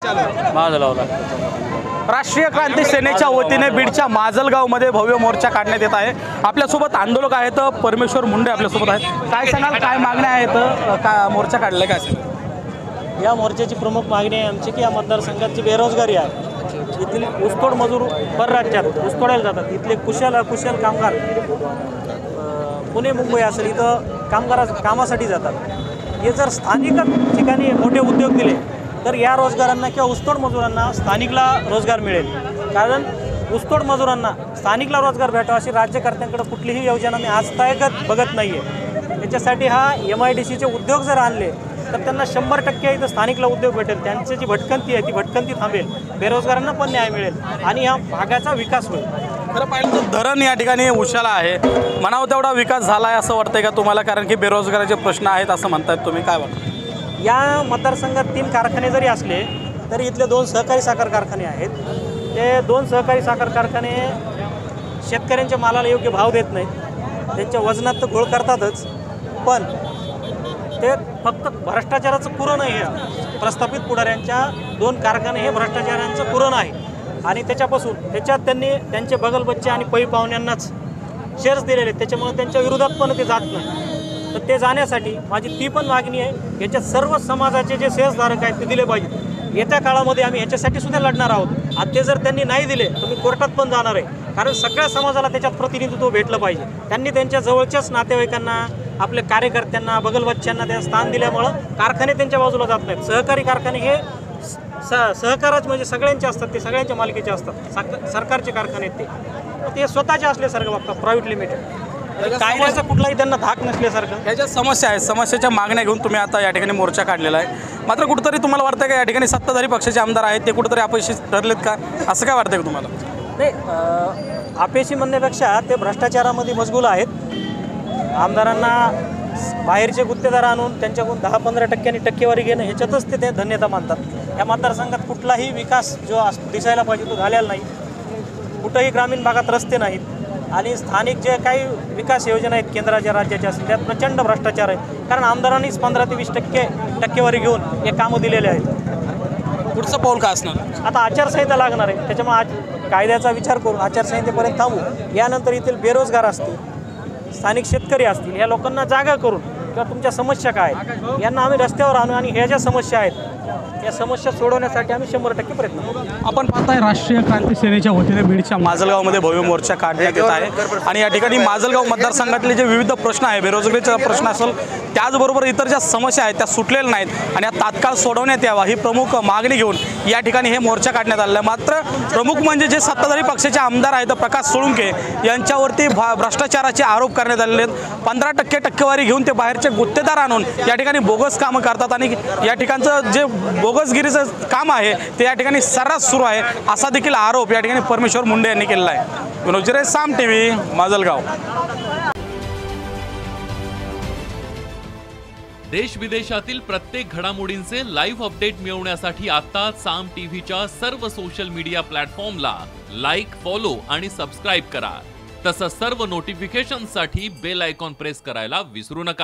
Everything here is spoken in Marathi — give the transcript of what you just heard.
माजलगावला राष्ट्रीय क्रांती सेनेच्या वतीने बीडच्या माजलगावमध्ये भव्य मोर्चा काढण्यात येत आहे। आपल्यासोबत आंदोलक आहेत, परमेश्वर मुंडे आपल्यासोबत आहेत। काय सांगाल, काय मागण्या आहेत, का मोर्चा काढले काय सांगाल? या मोर्चाची प्रमुख मागणी आहे आमची की या मतदारसंघाची बेरोजगारी आहे। इथले ऊसतोड मजूर परराज्यात ऊसतोडायला जातात, इथले कुशल कामगार पुणे मुंबई असेल इथं कामासाठी जातात। हे जर स्थानिक ठिकाणी मोठे उद्योग दिले तर या रोजगारांना किंवा ऊसतोड मजुरांना स्थानिकला रोजगार मिळेल। कारण ऊसतोड मजुरांना स्थानिकला रोजगार भेटावा अशी राज्यकर्त्यांकडे कुठलीही योजना मी आजतागत बघत नाही आहे। त्याच्यासाठी हा MIDCचे उद्योग जर आणले तर त्यांना 100% इथं स्थानिकला उद्योग भेटेल, त्यांची जी भटकंती आहे ती भटकंती थांबेल, बेरोजगारांना पण न्याय मिळेल आणि या भागाचा विकास होईल। खरं पाहिलं तर धरण या ठिकाणी उशाला आहे, म्हणावं तेवढा विकास झाला आहे असं वाटतंय का तुम्हाला? कारण की बेरोजगाराचे प्रश्न आहेत असं म्हणतायत तुम्ही, काय वाटतं? या मतदारसंघात 3 कारखाने जरी असले तरी इथले 2 सहकारी साखर कारखाने आहेत। ते 2 सहकारी साखर कारखाने शेतकऱ्यांच्या मालाला योग्य भाव देत नाहीत, त्यांच्या वजनात तर घोळ करतातच, पण ते फक्त भ्रष्टाचाराचं पुरण आहे। प्रस्थापित पुढाऱ्यांच्या 2 कारखाने हे भ्रष्टाचारांचं पुरण आहे आणि त्याच्यात त्यांनी त्यांचे बगलबच्चे आणि पै पाहुण्यांनाच शेअर्स दिलेले, त्याच्यामुळे त्यांच्या विरोधात पण ते जात नाही। तर ते जाण्यासाठी माझी ती पण मागणी आहे, याच्यात सर्व समाजाचे जे शेअर्सधारक आहेत ते दिले पाहिजे। येत्या काळामध्ये आम्ही ह्याच्यासाठी सुद्धा लढणार आहोत। आज ते जर त्यांनी नाही दिले तर मी कोर्टात पण जाणार आहे, कारण सगळ्या समाजाला त्याच्यात प्रतिनिधित्व भेटलं पाहिजे। त्यांनी त्यांच्या जवळच्याच नातेवाईकांना, आपल्या कार्यकर्त्यांना, बगलबच्च्यांना त्या स्थान दिल्यामुळं कारखाने त्यांच्या बाजूला जात नाहीत। सहकारी कारखाने हे सहकारच म्हणजे सगळ्यांचे असतात, ते सगळ्यांच्या मालकीचे असतात, सरकारचे कारखाने आहेत ते स्वतःचे असल्यासारखं बघतात, प्रायव्हेट लिमिटेड, कायद्याचा कुठलाही त्यांना धाक नसल्यासारखं। ह्या ज्या समस्या आहेत, समस्याच्या मागण्या घेऊन तुम्ही आता या ठिकाणी मोर्चा काढलेला आहे, मात्र कुठंतरी तुम्हाला वाटतं का या ठिकाणी सत्ताधारी पक्षाचे आमदार आहेत ते कुठंतरी अपयशी ठरलेत का, असं काय वाटतं का तुम्हाला? नाही, अपयशी म्हणण्यापेक्षा ते भ्रष्टाचारामध्ये मशगूल आहेत। आमदारांना बाहेरचे गुत्तेदार आणून त्यांच्याकडून 10-15% टक्केवारी घेणं ह्याच्यातच ते धन्यता मानतात। या मतदारसंघात कुठलाही विकास जो दिसायला पाहिजे तो झालेला नाही। कुठंही ग्रामीण भागात रस्ते नाहीत आणि स्थानिक जे काही विकास योजना आहेत केंद्राच्या राज्याच्या असतील त्यात प्रचंड भ्रष्टाचार आहे, कारण आमदारांनीच 15 ते 20% टक्केवारी घेऊन हे कामं दिलेले आहेत। पुढचं पाऊल काय असणार? आता आचारसंहिता लागणार आहे, त्याच्यामुळे आज कायद्याचा विचार करून आचारसंहितेपर्यंत थांबू। यानंतर येथील बेरोजगार असतील, स्थानिक शेतकरी असतील, या लोकांना जागा करून किंवा तुमच्या समस्या काय आहेत यांना आम्ही रस्त्यावर आणू आणि ह्या ज्या समस्या आहेत या समस्या सोडवण्यासाठी आम्ही 100% प्रयत्न करू। आपण पाहताय राष्ट्रीय क्रांती सेनेच्या वतीने बीडच्या माजलगावमध्ये भव्य मोर्चा काढण्यात येत आहे आणि या ठिकाणी माजलगाव मतदारसंघातले जे विविध प्रश्न आहे, बेरोजगारीचा प्रश्न असेल, त्याचबरोबर इतर ज्या समस्या आहेत त्या सुटलेल्या नाहीत आणि या तात्काळ सोडवण्यात यावा ही प्रमुख मागणी घेऊन या ठिकाणी हे मोर्चा काढण्यात आलेला आहे। मात्र प्रमुख म्हणजे जे सत्ताधारी पक्षाचे आमदार आहेत प्रकाश सोळुंके यांच्यावरती भ्रष्टाचाराचे आरोप करण्यात आलेले आहेत। 15% टक्केवारी घेऊन ते बाहेरचे गुत्तेदार आणून या ठिकाणी बोगस कामं करतात आणि या ठिकाणचं जे बोगसगिरीचं काम आहे ते या ठिकाणी सर्रास सुरू आहे, असा देखील आरोप या ठिकाणी परमेश्वर मुंडे यांनी केलेला आहे। विनोद जिरे, साम TV, माजलगाव। देश विदेशातील प्रत्येक घडामोडींचे लाईव्ह अपडेट मिळवण्यासाठी आता साम टीव्हीच्या सर्व सोशल मीडिया प्लॅटफॉर्मला लाईक, फॉलो आणि सबस्क्राईब करा। तसंच सर्व नोटिफिकेशनसाठी बेल आयकॉन प्रेस करायला विसरू नका।